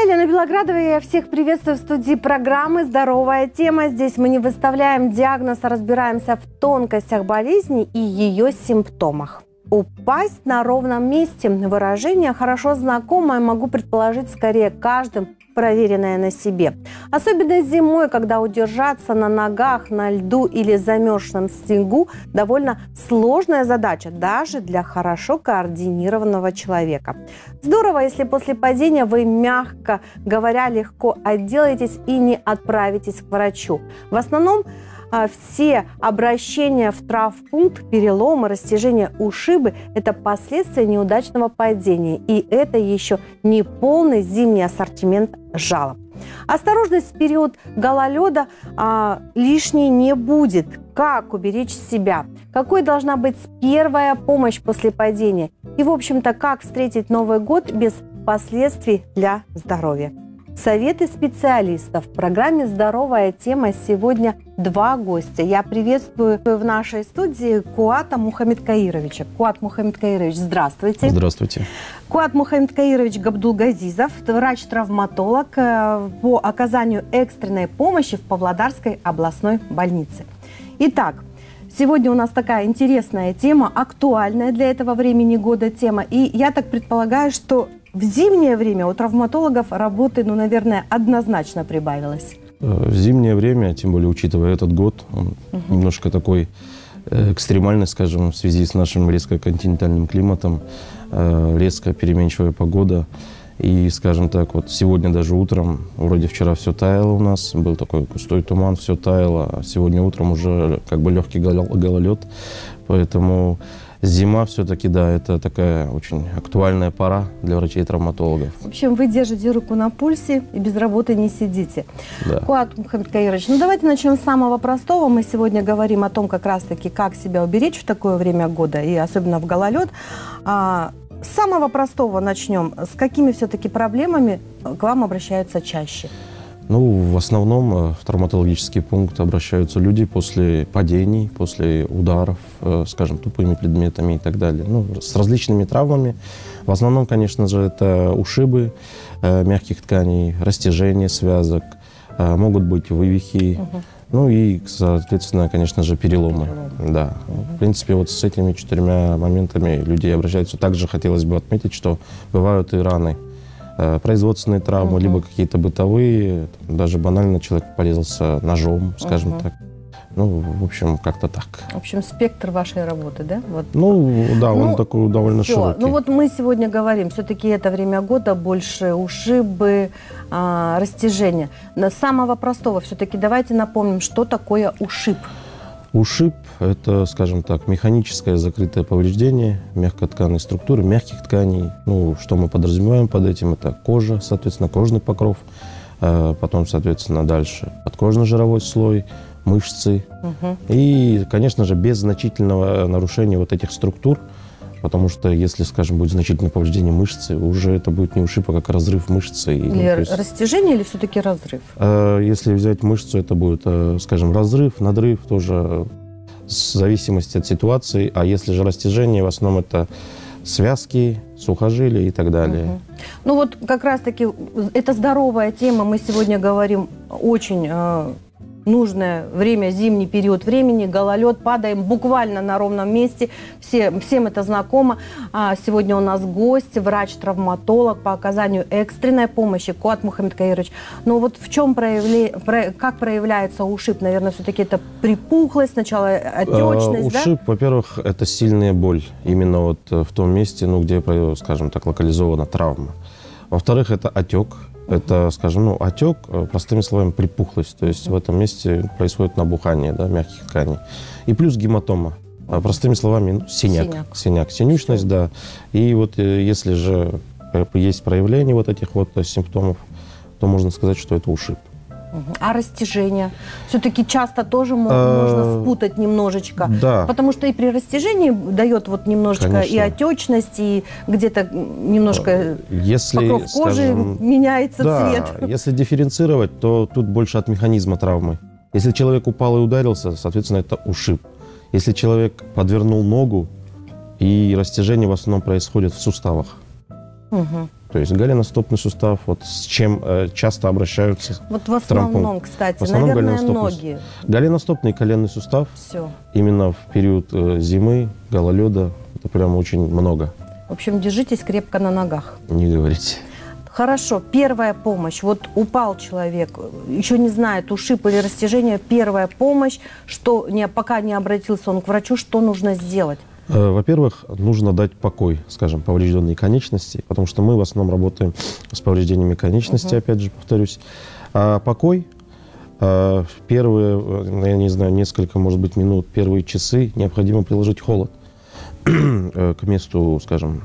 Елена Белоградова, я всех приветствую в студии программы «Здоровая тема». Здесь мы не выставляем диагноз, а разбираемся в тонкостях болезни и ее симптомах. Упасть на ровном месте – выражение хорошо знакомое, могу предположить, скорее каждым, проверенное на себе. Особенно зимой, когда удержаться на ногах, на льду или замерзшем снегу довольно сложная задача даже для хорошо координированного человека. Здорово, если после падения вы, мягко говоря, легко отделаетесь и не отправитесь к врачу. В основном все обращения в травмпункт, переломы, растяжения, ушибы – это последствия неудачного падения. И это еще не полный зимний ассортимент жалоб. Осторожность в период гололеда лишней не будет. Как уберечь себя? Какой должна быть первая помощь после падения? И, в общем-то, как встретить Новый год без последствий для здоровья? Советы специалистов. В программе «Здоровая тема» сегодня два гостя. Я приветствую в нашей студии Куата Мухамедкаировича. Куат Мухамедкаирович, здравствуйте. Здравствуйте. Куат Мухамедкаирович Габдулгазизов, врач-травматолог по оказанию экстренной помощи в Павлодарской областной больнице. Итак, сегодня у нас такая интересная тема, актуальная для этого времени года тема. И я так предполагаю, что в зимнее время у травматологов работы, наверное, однозначно прибавилось. В зимнее время, тем более учитывая этот год, он немножко такой экстремальный, скажем, в связи с нашим резко континентальным климатом, резко переменчивая погода. И, скажем так, вот сегодня даже утром, вроде вчера все таяло у нас, был такой густой туман, все таяло, а сегодня утром уже как бы легкий гололед, поэтому зима все-таки, да, это такая очень актуальная пора для врачей-травматологов. В общем, вы держите руку на пульсе и без работы не сидите. Да. Куат Мухамедкаирович, давайте начнем с самого простого. Мы сегодня говорим о том, как раз-таки, как себя уберечь в такое время года, и особенно в гололед. С самого простого начнем. С какими все-таки проблемами к вам обращаются чаще? В основном в травматологический пункт обращаются люди после падений, после ударов, скажем, тупыми предметами и так далее. С различными травмами. В основном, конечно же, это ушибы мягких тканей, растяжение связок, могут быть вывихи, и, соответственно, конечно же, переломы. Да. В принципе, вот с этими четырьмя моментами людей обращаются. Также хотелось бы отметить, что бывают и раны. Производственные травмы, либо какие-то бытовые, даже банально человек порезался ножом, скажем так. В общем, как-то так. В общем, спектр вашей работы, да? Вот. Да, он такой довольно широкий. Мы сегодня говорим, все-таки это время года, больше ушибы, растяжения. С самого простого все-таки давайте напомним, что такое ушиб. Ушиб – это, скажем так, механическое закрытое повреждение мягкотканной структуры, мягких тканей. Что мы подразумеваем под этим? Это кожа, соответственно, кожный покров. Потом, соответственно, дальше подкожно-жировой слой, мышцы. И, конечно же, без значительного нарушения вот этих структур. Потому что если, скажем, будет значительное повреждение мышцы, уже это будет не ушиб, а как разрыв мышцы. Или растяжение, или все-таки разрыв? Если взять мышцу, это будет, скажем, разрыв, надрыв, тоже в зависимости от ситуации. А если же растяжение, в основном это связки, сухожилия и так далее. Как раз-таки, это здоровая тема. Мы сегодня говорим очень нужное время, зимний период времени, гололед, падаем буквально на ровном месте. Всем это знакомо. Сегодня у нас гость, врач-травматолог по оказанию экстренной помощи Куат Мухамедкаирович. В чем как проявляется ушиб? Наверное, все-таки это припухлость, сначала отечность, да? Ушиб, во-первых, это сильная боль. Именно в том месте, где, скажем так, локализована травма. Во-вторых, это отек. Это, скажем, отек, простыми словами, припухлость. То есть в этом месте происходит набухание мягких тканей. И плюс гематома. Простыми словами, синяк. Синючность, да. И если же есть проявление этих симптомов, то можно сказать, что это ушиб. А растяжение? Все-таки часто тоже можно спутать немножечко. Да. Потому что и при растяжении дает немножечко, конечно, и отечность, и где-то немножко покров кожи меняется цвет. Если дифференцировать, то тут больше от механизма травмы. Если человек упал и ударился, соответственно, это ушиб. Если человек подвернул ногу, и растяжение в основном происходит в суставах. Мгм. То есть голеностопный сустав, вот с чем часто обращаются Вот в травмпункт. основном, кстати, В основном наверное, голеностопный ноги. Голеностопный и коленный сустав Все. именно в период зимы, гололеда, это прям очень много, В общем, держитесь крепко на ногах. не говорите. Хорошо, первая помощь. Вот упал человек, еще не знает, ушиб или растяжение, первая помощь, что пока не обратился он к врачу, что нужно сделать? Во-первых, нужно дать покой, скажем, поврежденной конечности, потому что мы в основном работаем с повреждениями конечности, опять же, повторюсь. А покой, первые, я не знаю, несколько, может быть, минут, первые часы необходимо приложить холод к месту, скажем,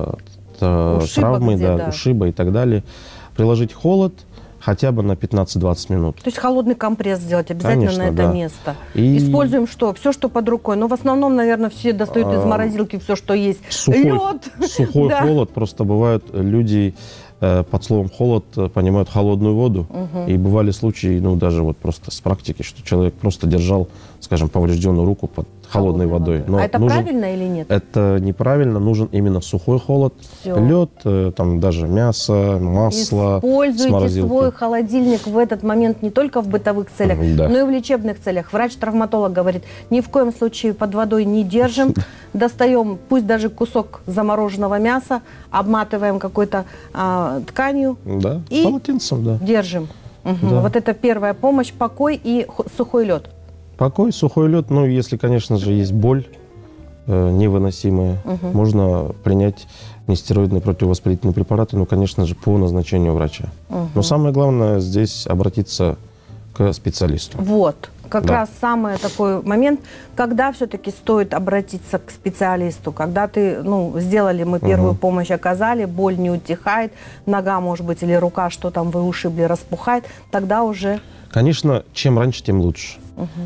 травмы, да. ушиба и так далее. Приложить холод хотя бы на 15-20 минут. То есть холодный компресс сделать обязательно Конечно, на это да. место. И Используем что? Все, что под рукой. Но в основном, наверное, все достают из морозилки все, что есть. Лед! Сухой Да. холод. Просто бывают люди под словом холод понимают холодную воду. И бывали случаи, ну даже вот просто с практики, что человек просто держал, скажем, поврежденную руку под холодной водой. Но А это правильно или нет? Это неправильно, нужен именно сухой холод. Всё. Лед, там даже мясо, масло с Используйте морозилки. свой холодильник в этот момент не только в бытовых целях, Да. но и в лечебных целях. Врач-травматолог говорит, ни в коем случае под водой не держим, достаем, пусть даже кусок замороженного мяса, обматываем какой-то тканью, Да, И- полотенцем, да. держим. Мгм. Да. Вот это первая помощь, покой и сухой лед. Покой, сухой лед, ну, если, конечно же, есть боль невыносимая, можно принять нестероидные противовоспалительные препараты, ну, конечно же, по назначению врача. Но самое главное здесь обратиться к специалисту. Вот. Как Да. раз самый такой момент, когда все-таки стоит обратиться к специалисту, когда ты, сделали мы первую помощь, оказали, боль не утихает, нога, может быть, или рука, что там вы ушибли, распухает, тогда уже... Конечно, чем раньше, тем лучше.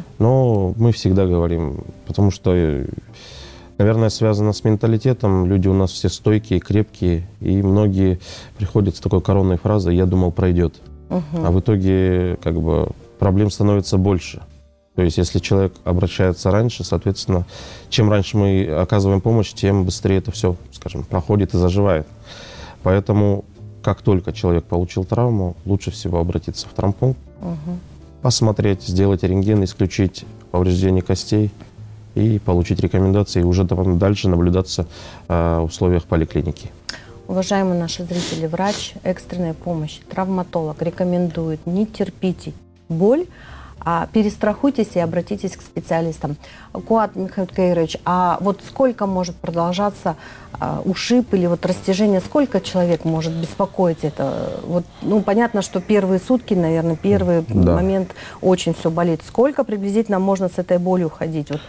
Но мы всегда говорим, потому что, наверное, связано с менталитетом. Люди у нас все стойкие, крепкие, и многие приходят с такой коронной фразой «я думал, пройдет». А в итоге как бы проблем становится больше. То есть если человек обращается раньше, соответственно, чем раньше мы оказываем помощь, тем быстрее это все, скажем, проходит и заживает. Поэтому как только человек получил травму, лучше всего обратиться в травмпункт, посмотреть, сделать рентген, исключить повреждения костей и получить рекомендации, и уже там дальше наблюдаться в условиях поликлиники. Уважаемые наши зрители, врач экстренной помощи, травматолог рекомендует: не терпите боль, а перестрахуйтесь и обратитесь к специалистам. Куат Михаил Каирович, а вот сколько может продолжаться ушиб или вот растяжение, сколько человек может беспокоить это? Вот, понятно, что первые сутки, наверное, первый момент очень все болит. Сколько приблизительно можно с этой болью ходить? Вот.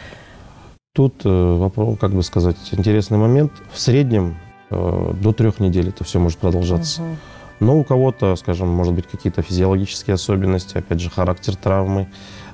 Тут вопрос, как бы сказать, интересный момент. В среднем до 3 недель это все может продолжаться. Но у кого-то, скажем, может быть какие-то физиологические особенности, опять же, характер травмы,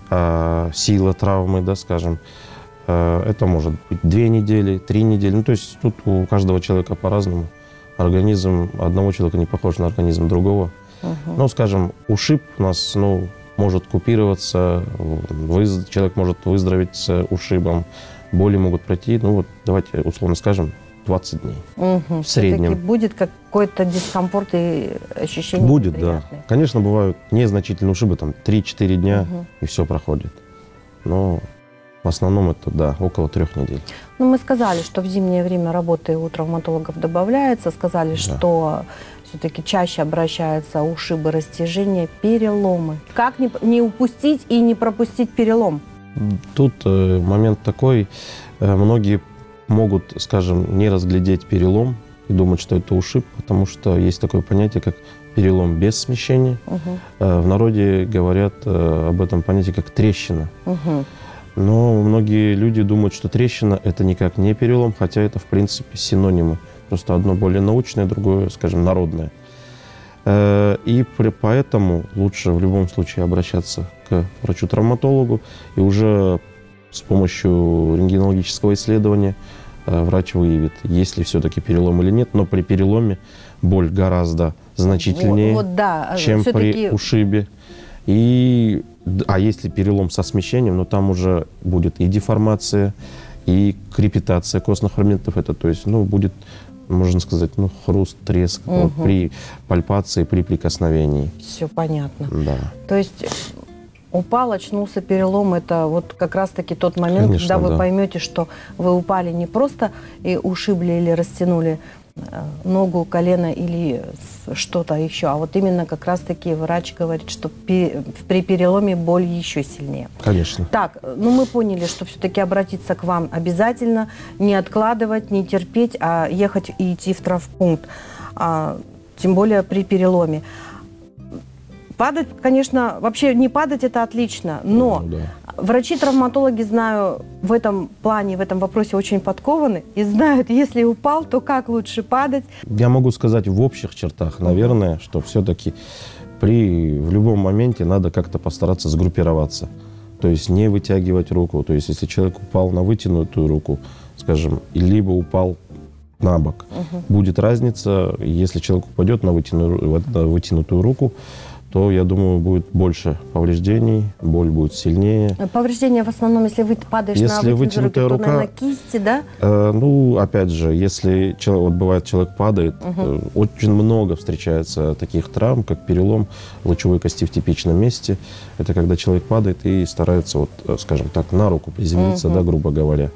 сила травмы, да, скажем. Это может быть 2 недели, 3 недели. Ну, то есть тут у каждого человека по-разному. Организм одного человека не похож на организм другого. Ну, скажем, ушиб у нас, может купироваться, человек может выздороветь с ушибом, боли могут пройти, давайте условно скажем, 20 дней в среднем. Все-таки будет какой-то дискомфорт и ощущение Будет, да. неприятное. Конечно, бывают незначительные ушибы, там 3-4 дня, и все проходит. Но в основном это, да, около 3 недель. Мы сказали, что в зимнее время работы у травматологов добавляется, сказали, что все-таки чаще обращаются ушибы, растяжения, переломы. Как не упустить и не пропустить перелом? Тут момент такой, многие могут, скажем, не разглядеть перелом и думать, что это ушиб, потому что есть такое понятие, как перелом без смещения. В народе говорят об этом понятии как трещина. Но многие люди думают, что трещина – это никак не перелом, хотя это, в принципе, синонимы. Просто одно более научное, другое, скажем, народное. И поэтому лучше в любом случае обращаться к врачу-травматологу, и уже с помощью рентгенологического исследования врач выявит, есть ли все-таки перелом или нет. Но при переломе боль гораздо значительнее, чем при ушибе. А если перелом со смещением, там уже будет и деформация, и крепитация костных фрагментов. Это, то есть, будет можно сказать, ну, хруст, треск вот, при пальпации, при прикосновении. Все понятно. Да. То есть упал, очнулся, перелом, это вот как раз-таки тот момент, Конечно, когда вы да. поймете, что вы упали не просто и ушибли или растянули ногу, колено или что-то еще, а вот именно как раз-таки врач говорит, что при переломе боль еще сильнее. Конечно. Так, ну мы поняли, что все-таки обратиться к вам обязательно, не откладывать, не терпеть, а ехать и идти в травмпункт, тем более при переломе. Падать, конечно, вообще не падать это отлично, но Да. врачи-травматологи, знаю, в этом плане, в этом вопросе очень подкованы и знают, если упал, то как лучше падать. Я могу сказать в общих чертах, наверное, что все-таки в любом моменте надо как-то постараться сгруппироваться. То есть не вытягивать руку. То есть если человек упал на вытянутую руку, скажем, либо упал на бок, будет разница. Если человек упадет на вытянутую руку, то, я думаю, будет больше повреждений, боль будет сильнее. Повреждения в основном, если вы падаешь Если на вытянутая рука, то, наверное, кисти, да? Ну, опять же, если вот бывает, человек падает, очень много встречается таких травм, как перелом лучевой кости в типичном месте. Это когда человек падает и старается, вот, скажем так, на руку приземлиться, да, грубо говоря.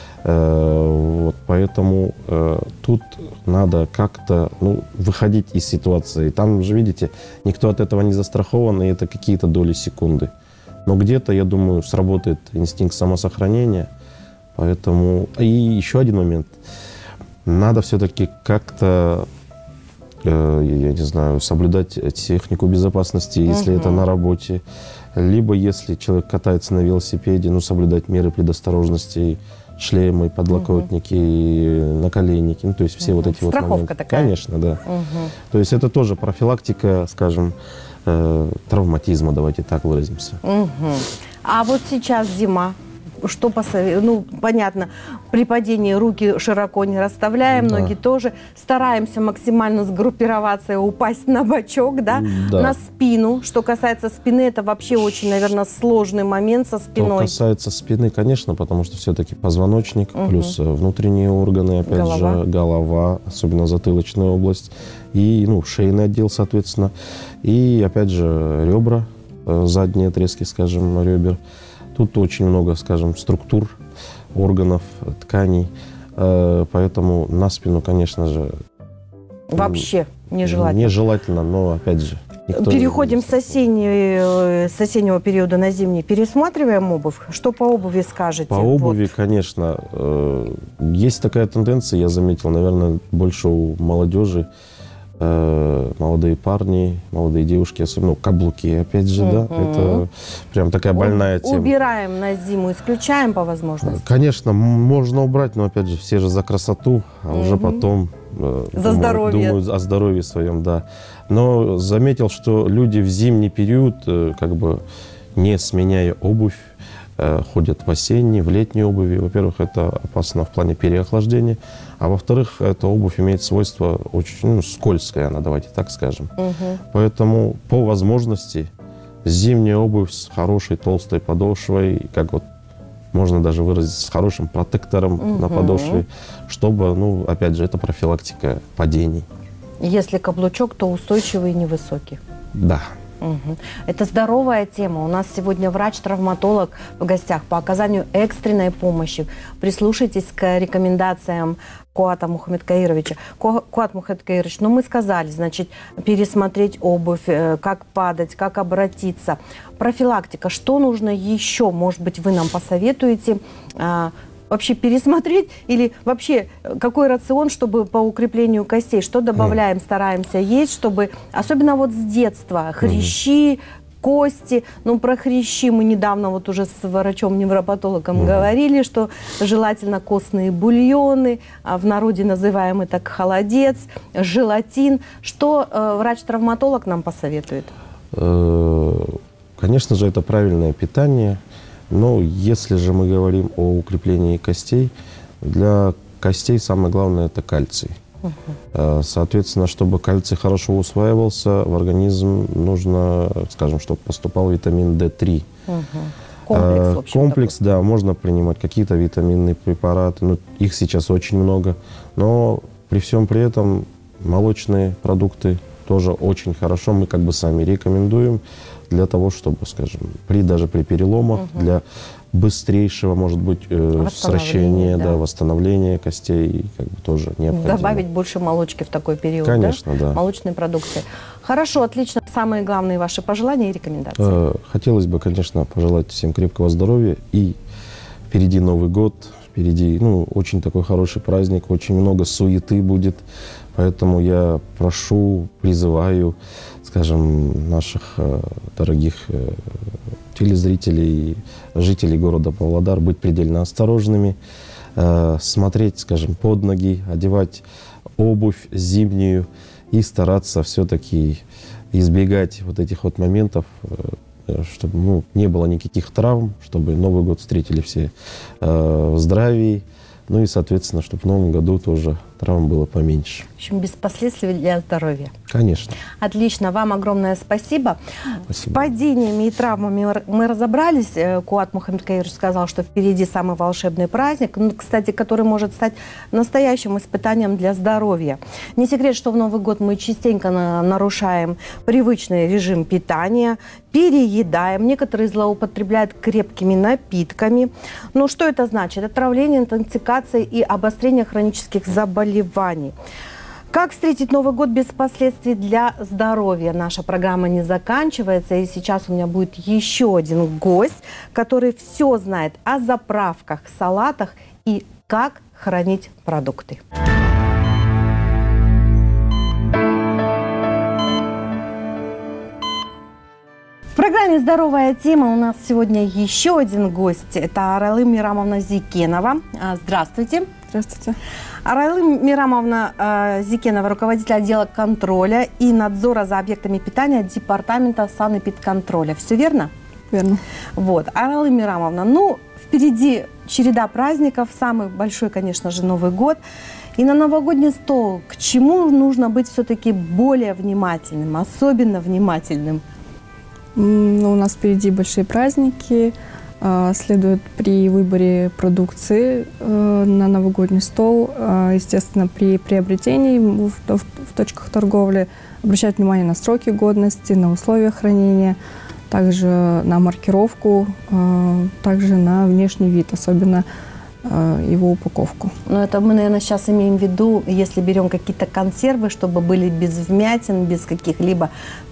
Вот, поэтому тут надо как-то выходить из ситуации. Там же, видите, никто от этого не застрахован, и это какие-то доли секунды. Но где-то, я думаю, сработает инстинкт самосохранения. Поэтому... И еще один момент. Надо все-таки как-то, я не знаю, соблюдать технику безопасности, если это на работе. Либо, если человек катается на велосипеде, соблюдать меры предосторожности, шлемы, подлокотники, наколенники, то есть все вот эти Страховка вот моменты. такая. Конечно, да. То есть это тоже профилактика, скажем, травматизма, давайте так выразимся. А вот сейчас зима. Что посоветуете? Понятно, при падении руки широко не расставляем, Да. ноги тоже. Стараемся максимально сгруппироваться и упасть на бочок, да? Да. На спину. Что касается спины, это вообще очень, наверное, сложный момент со Что спиной. касается спины, конечно, потому что все-таки позвоночник, плюс внутренние органы, опять же, голова, особенно затылочная область, и шейный отдел, соответственно, и, опять же, ребра, задние отрезки, скажем, ребер. Тут очень много, скажем, структур, органов, тканей, поэтому на спину, конечно же... Вообще нежелательно. Нежелательно, но, опять же... Переходим с осеннего периода на зимний. Пересматриваем обувь. Что по обуви скажете? По обуви, конечно, есть такая тенденция, я заметил, наверное, больше у молодежи. Молодые парни, молодые девушки, особенно каблуки, опять же, да, это прям такая больная тема. Убираем на зиму, исключаем по возможности? Конечно, можно убрать, но, опять же, все же за красоту, а уже потом думают о здоровье своем, да. Но заметил, что люди в зимний период, как бы не сменяя обувь, ходят в осенней, в летней обуви. Во-первых, это опасно в плане переохлаждения, а во-вторых, эта обувь имеет свойство очень скользкая, она, давайте так скажем. Поэтому по возможности зимняя обувь с хорошей толстой подошвой, как вот можно даже выразить, с хорошим протектором на подошве, чтобы, опять же, это профилактика падений. Если каблучок, то устойчивый и невысокий. Да. Это здоровая тема. У нас сегодня врач-травматолог в гостях по оказанию экстренной помощи. Прислушайтесь к рекомендациям Куата Мухаммедкаировича. Куат Мухаммедкаирович, мы сказали, значит, пересмотреть обувь, как падать, как обратиться. Профилактика. Что нужно еще? Может быть, вы нам посоветуете вообще пересмотреть или вообще какой рацион, чтобы по укреплению костей, что добавляем, стараемся есть, чтобы, особенно вот с детства, хрящи, кости, про хрящи мы недавно вот уже с врачом-невропатологом говорили, что желательно костные бульоны, в народе называемый так холодец, желатин. Что врач-травматолог нам посоветует? Конечно же, это правильное питание. Но если же мы говорим о укреплении костей, для костей самое главное – это кальций. Соответственно, чтобы кальций хорошо усваивался, в организм нужно, скажем, чтобы поступал витамин D3. Комплекс, в общем, комплекс, да, можно принимать какие-то витаминные препараты, их сейчас очень много, но при всем при этом молочные продукты тоже очень хорошо. Мы как бы сами рекомендуем для того, чтобы, скажем, даже при переломах, для быстрейшего, может быть, сращения, да, восстановления костей, как бы тоже необходимо. Добавить больше молочки в такой период, конечно, да? Молочные продукты. Хорошо, отлично. Самые главные ваши пожелания и рекомендации? Хотелось бы, конечно, пожелать всем крепкого здоровья. И впереди Новый год, впереди, очень такой хороший праздник, очень много суеты будет. Поэтому я прошу, призываю, скажем, наших дорогих телезрителей, жителей города Павлодар быть предельно осторожными, смотреть, скажем, под ноги, одевать обувь зимнюю и стараться все-таки избегать вот этих вот моментов, чтобы не было никаких травм, чтобы Новый год встретили все в здравии, и, соответственно, чтобы в Новом году тоже травм было поменьше. В общем, без последствий для здоровья. Конечно. Отлично. Вам огромное спасибо. Спасибо. С падениями и травмами мы разобрались. Куат Мухаммедкаирович сказал, что впереди самый волшебный праздник, кстати, который может стать настоящим испытанием для здоровья. Не секрет, что в Новый год мы частенько нарушаем привычный режим питания, переедаем, некоторые злоупотребляют крепкими напитками. Но что это значит? Отравление, интоксикация и обострение хронических заболеваний. Как встретить Новый год без последствий для здоровья? Наша программа не заканчивается, и сейчас у меня будет еще один гость, который все знает о заправках, салатах и как хранить продукты. В программе «Здоровая тема» у нас сегодня еще один гость. Это Арайлым Мирамовна Зикенова. Здравствуйте. Здравствуйте. Арайлым Мирамовна Зикенова, руководитель отдела контроля и надзора за объектами питания Департамента санэпидконтроля. Все верно? Верно. Вот. Арайлым Мирамовна, впереди череда праздников, самый большой, конечно же, Новый год. И на новогодний стол к чему нужно быть все-таки более внимательным, особенно внимательным? У нас впереди большие праздники. Следует при выборе продукции на новогодний стол, естественно, при приобретении в точках торговли обращать внимание на сроки годности, на условия хранения, также на маркировку, также на внешний вид, особенно его упаковку. Это мы, наверное, сейчас имеем в виду, если берем какие-то консервы, чтобы были без вмятин, без каких-либо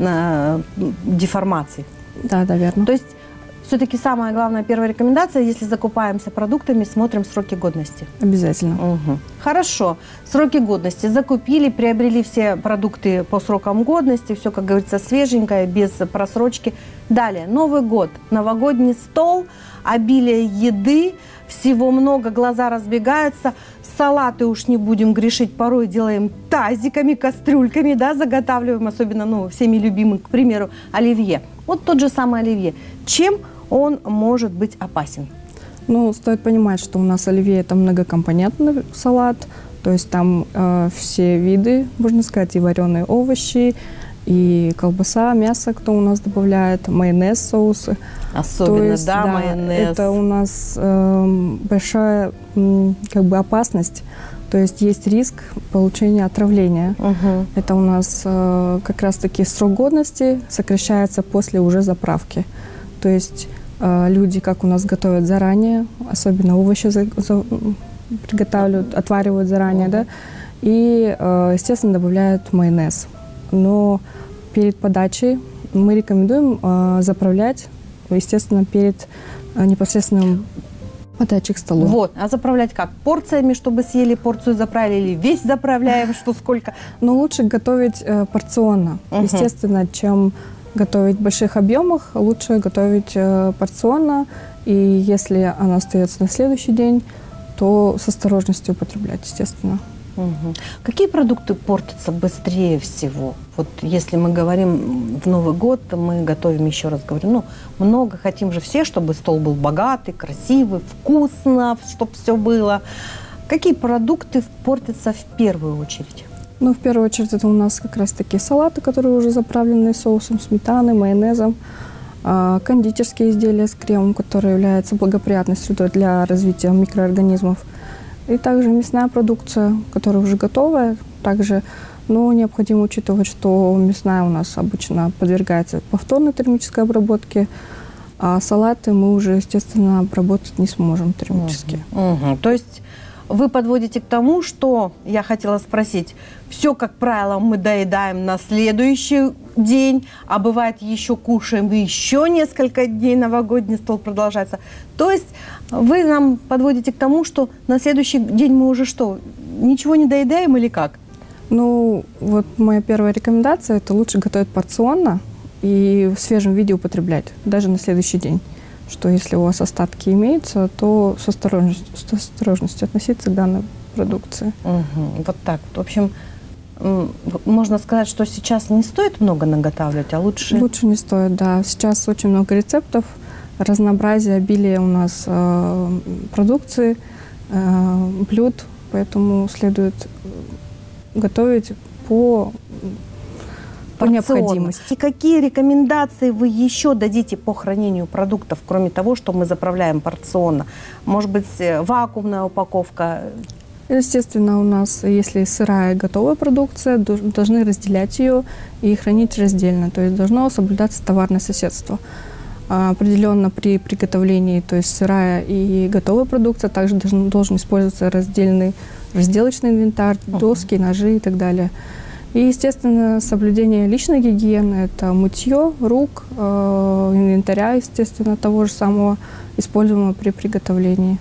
деформаций. Да, верно. То есть все-таки самая главная первая рекомендация, если закупаемся продуктами, смотрим сроки годности. Обязательно. Угу. Хорошо. Сроки годности. Закупили, приобрели все продукты по срокам годности, все, как говорится, свеженькое, без просрочки. Далее, Новый год, новогодний стол, обилие еды, всего много, глаза разбегаются. Салаты уж не будем грешить, порой делаем тазиками, кастрюльками, заготавливаем, особенно, всеми любимым, к примеру, оливье. Вот тот же самый оливье. Чем он может быть опасен? Стоит понимать, что у нас оливье – это многокомпонентный салат, то есть там все виды, можно сказать, и вареные овощи, и колбаса, мясо, кто у нас добавляет, майонез, соусы. Особенно, майонез. Это у нас большая опасность, то есть есть риск получения отравления. Угу. Это у нас как раз-таки срок годности сокращается после уже заправки. То есть люди, как у нас готовят заранее, особенно овощи приготавливают, отваривают заранее, и, естественно, добавляют майонез. Но перед подачей мы рекомендуем заправлять, естественно, перед непосредственным подачей к столу. Вот, а заправлять как? Порциями, чтобы съели порцию, заправили, или весь заправляем, что сколько? Но лучше готовить порционно. Естественно, чем готовить в больших объемах, лучше готовить порционно. И если она остается на следующий день, то с осторожностью употреблять, естественно. Угу. Какие продукты портятся быстрее всего? Вот если мы говорим в Новый год, мы готовим, еще раз говорю, много, хотим же все, чтобы стол был богатый, красивый, вкусно, чтобы все было. Какие продукты портятся в первую очередь? В первую очередь это у нас как раз такие салаты, которые уже заправлены соусом, сметаной, майонезом, кондитерские изделия с кремом, которые являются благоприятной средой для развития микроорганизмов. И также мясная продукция, которая уже готовая, также, но необходимо учитывать, что мясная у нас обычно подвергается повторной термической обработке, а салаты мы уже, естественно, обработать не сможем термически. То есть вы подводите к тому, что, я хотела спросить, все, как правило, мы доедаем на следующий день, а бывает еще кушаем еще несколько дней, новогодний стол продолжается. То есть вы нам подводите к тому, что на следующий день мы уже что, ничего не доедаем или как? Ну, вот моя первая рекомендация – это лучше готовить порционно и в свежем виде употреблять, даже на следующий день. Что если у вас остатки имеются, то с осторожностью относиться к данной продукции. Вот так. В общем, можно сказать, что сейчас не стоит много наготавливать, а лучше... Лучше не стоит, да. Сейчас очень много рецептов, разнообразие, обилие у нас продукции, блюд, поэтому следует готовить по необходимости. И какие рекомендации вы еще дадите по хранению продуктов, кроме того, что мы заправляем порционно? Может быть, вакуумная упаковка? Естественно, у нас, если сырая и готовая продукция, должны разделять ее и хранить раздельно. То есть должно соблюдаться товарное соседство. Определенно при приготовлении, то есть сырая и готовая продукция, также должен использоваться разделочный инвентарь, доски, ножи и так далее. И, естественно, соблюдение личной гигиены – это мытье рук, инвентаря, естественно, того же самого, используемого при приготовлении.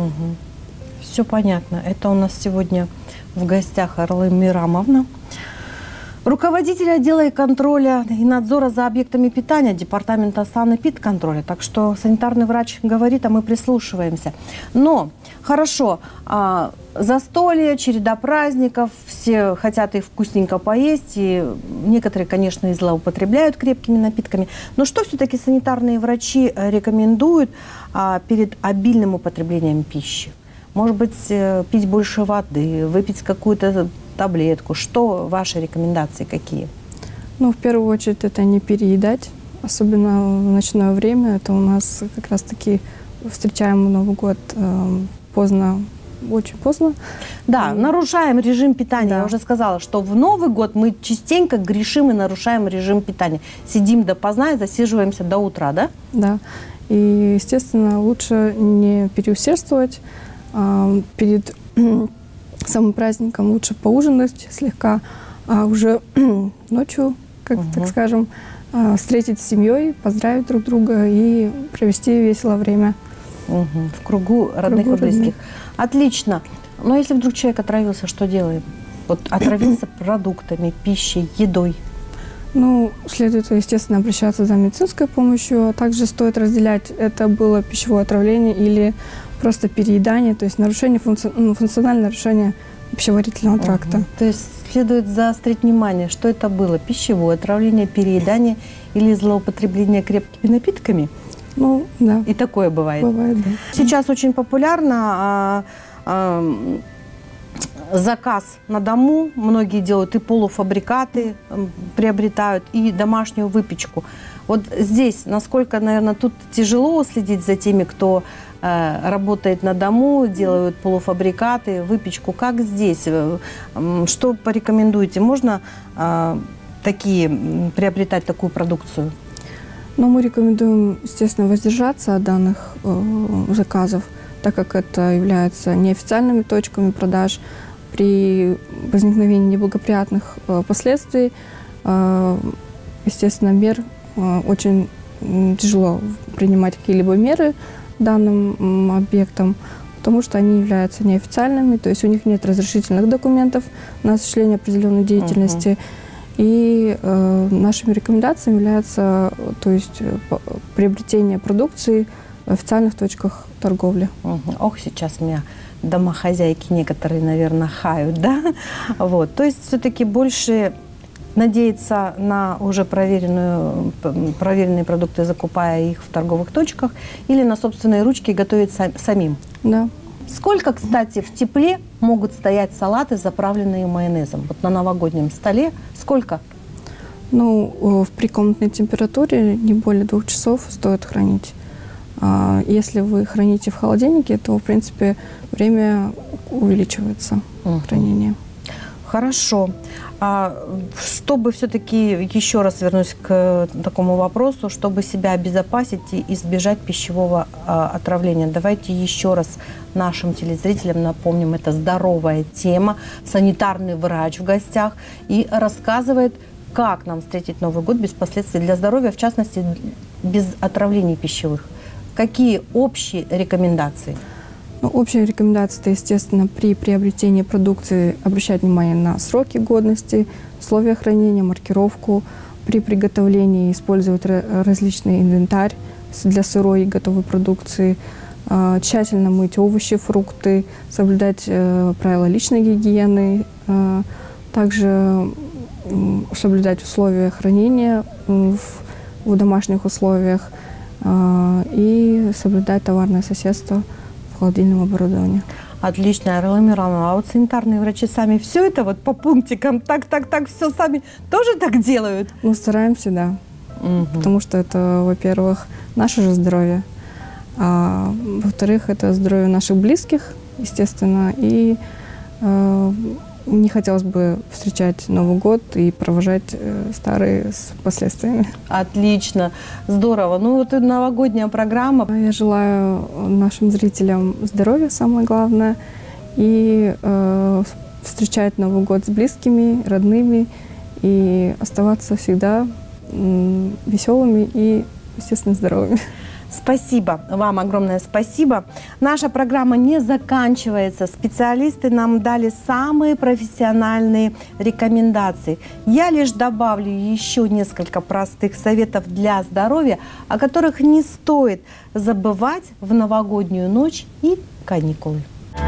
Все понятно. Это у нас сегодня в гостях Орлы Мирамовна, руководитель отдела и контроля и надзора за объектами питания Департамента санэпидконтроля. Так что санитарный врач говорит, а мы прислушиваемся. Но хорошо, застолье, череда праздников, все хотят и вкусненько поесть, и некоторые, конечно, и злоупотребляют крепкими напитками. Но что все-таки санитарные врачи рекомендуют перед обильным употреблением пищи? Может быть, пить больше воды, выпить какую-то таблетку. Что ваши рекомендации какие? Ну, в первую очередь, это не переедать, особенно в ночное время. Это у нас как раз-таки встречаем Новый год поздно, очень поздно. Да, нарушаем режим питания. Да. Я уже сказала, что в Новый год мы частенько грешим и нарушаем режим питания. Сидим допоздна и засиживаемся до утра, да? Да. И, естественно, лучше не переусердствовать. Перед самым праздником лучше поужинать слегка, а уже ночью, так скажем, встретить с семьей, поздравить друг друга и провести весело время. В кругу родных и близких. Отлично. Но если вдруг человек отравился, что делаем? Вот отравился продуктами, пищей, едой. Ну, следует, естественно, обращаться за медицинской помощью, а также стоит разделять, это было пищевое отравление или просто переедание, то есть нарушение функциональное нарушение пищеварительного тракта. То есть следует заострить внимание, что это было: пищевое отравление, переедание или злоупотребление крепкими напитками? Ну, да. И такое бывает. Бывает, да. Сейчас очень популярно заказ на дому. Многие делают и полуфабрикаты, приобретают, и домашнюю выпечку. Вот здесь, насколько, наверное, тут тяжело следить за теми, кто работает на дому, делают полуфабрикаты, выпечку. Как здесь? Что порекомендуете? Можно приобретать такую продукцию? Но мы рекомендуем, естественно, воздержаться от данных заказов, так как это является неофициальными точками продаж. При возникновении неблагоприятных последствий, естественно, очень тяжело принимать какие-либо меры данным объектам, потому что они являются неофициальными, то есть у них нет разрешительных документов на осуществление определенной деятельности. И нашими рекомендациями является, то есть, приобретение продукции в официальных точках торговли. Ох, сейчас меня домохозяйки некоторые, наверное, хают, да? Вот. То есть все-таки больше надеяться на уже проверенные продукты, закупая их в торговых точках, или на собственные ручки готовить самим? Да. Сколько, кстати, в тепле могут стоять салаты, заправленные майонезом? Вот на новогоднем столе сколько? Ну, при комнатной температуре не более 2 часов стоит хранить Если вы храните в холодильнике, то, в принципе, время увеличивается хранения. Хорошо. Чтобы все-таки, еще раз вернусь к такому вопросу, чтобы себя обезопасить и избежать пищевого отравления, давайте еще раз нашим телезрителям напомним, это здоровая тема, санитарный врач в гостях и рассказывает, как нам встретить Новый год без последствий для здоровья, в частности, без отравлений пищевых. Какие общие рекомендации? Общая рекомендация – это, естественно, при приобретении продукции обращать внимание на сроки годности, условия хранения, маркировку. При приготовлении использовать различный инвентарь для сырой и готовой продукции. Тщательно мыть овощи, фрукты, соблюдать правила личной гигиены. Также соблюдать условия хранения в домашних условиях и соблюдать товарное соседство в холодильном оборудовании. Отлично, Айрала Мироновна. А вот санитарные врачи сами все это вот по пунктикам, так, все сами тоже так делают? Ну, стараемся, да. Потому что это, во-первых, наше же здоровье, а во-вторых, это здоровье наших близких, естественно, и не хотелось бы встречать Новый год и провожать старый с последствиями. Отлично, здорово. Ну вот и новогодняя программа. Я желаю нашим зрителям здоровья, самое главное, и встречать Новый год с близкими, родными, и оставаться всегда веселыми и, естественно, здоровыми. Спасибо, вам огромное спасибо. Наша программа не заканчивается. Специалисты нам дали самые профессиональные рекомендации. Я лишь добавлю еще несколько простых советов для здоровья, о которых не стоит забывать в новогоднюю ночь и каникулы.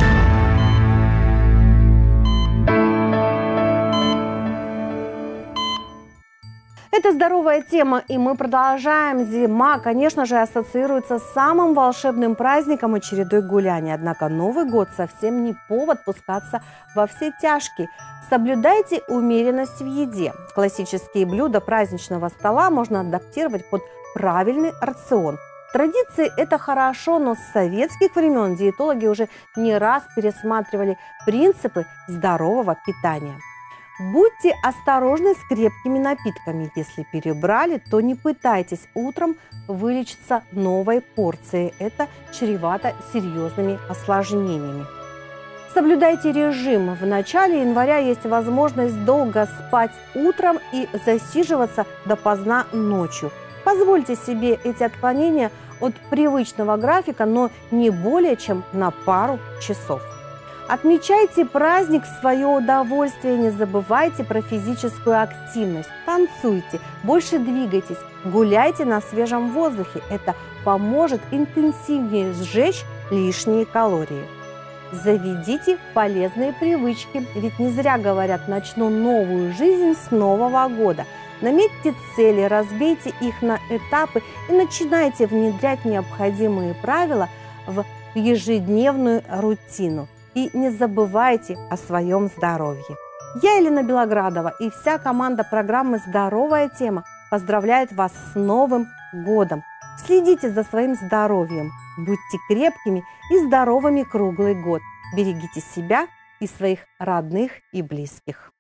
Это здоровая тема, и мы продолжаем. Зима, конечно же, ассоциируется с самым волшебным праздником и чередой гуляний. Однако Новый год совсем не повод пускаться во все тяжкие. Соблюдайте умеренность в еде. Классические блюда праздничного стола можно адаптировать под правильный рацион. Традиции – это хорошо, но с советских времен диетологи уже не раз пересматривали принципы здорового питания. Будьте осторожны с крепкими напитками. Если перебрали, то не пытайтесь утром вылечиться новой порцией. Это чревато серьезными осложнениями. Соблюдайте режим. В начале января есть возможность долго спать утром и засиживаться допоздна ночью. Позвольте себе эти отклонения от привычного графика, но не более чем на пару часов. Отмечайте праздник в свое удовольствие, не забывайте про физическую активность. Танцуйте, больше двигайтесь, гуляйте на свежем воздухе. Это поможет интенсивнее сжечь лишние калории. Заведите полезные привычки, ведь не зря говорят «начну новую жизнь с Нового года». Наметьте цели, разбейте их на этапы и начинайте внедрять необходимые правила в ежедневную рутину. И не забывайте о своем здоровье. Я, Елена Белоградова, и вся команда программы «Здоровая тема» поздравляет вас с Новым годом. Следите за своим здоровьем, будьте крепкими и здоровыми круглый год. Берегите себя и своих родных и близких.